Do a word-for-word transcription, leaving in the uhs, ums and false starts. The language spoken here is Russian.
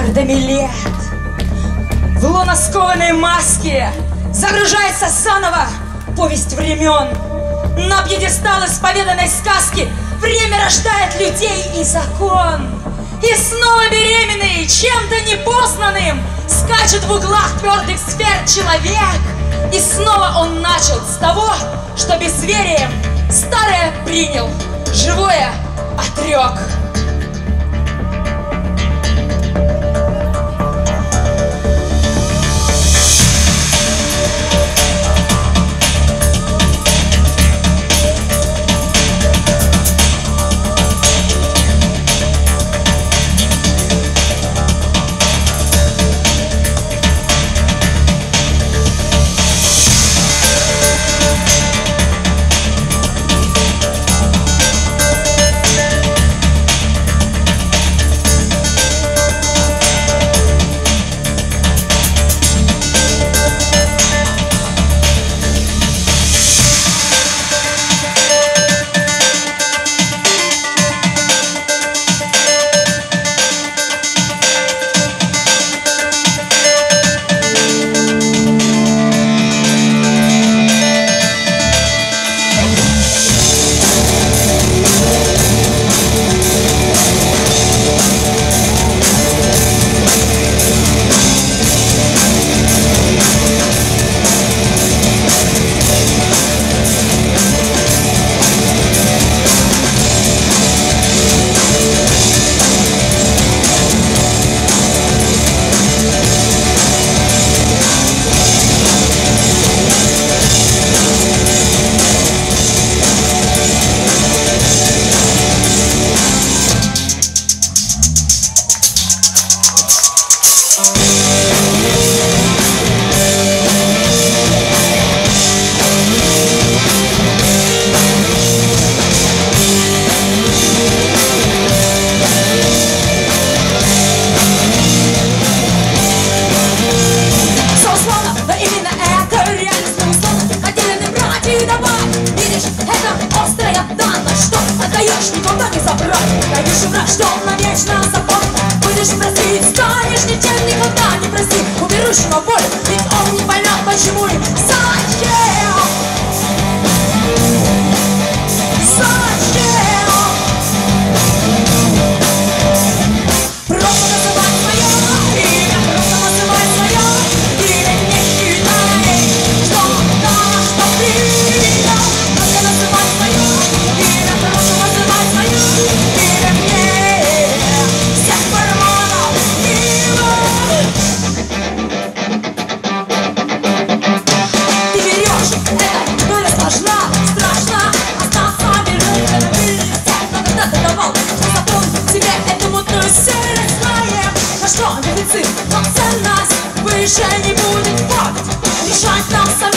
миллиардами лет. В луноскованной маске загружается заново повесть времен. На пьедестал исповеданной сказки время рождает людей и закон. И снова беременный, чем-то непознанным, скачет в углах твердых сфер человек. И снова он начал с того, что безверием старое принял, живое отрек. Конечно, враг, что он навечно запомнит. Будешь просить, станешь ничем никогда не прости умерущего боль, ведь он не поймет, почему и зачем. Зачем? Просто называй свое имя, просто называй свое имя, не считай, что да, что принял. Просто называй свое имя, просто называй свое имя мне. Всех гормонов мимо. Ты берешь это, но я сложна, страшно остаться вернуть. Но когда ты давал, что запомнил себе эту мутную серость, знаем, на что дефицит, но ценность выше не будет факт. Решать нам самим.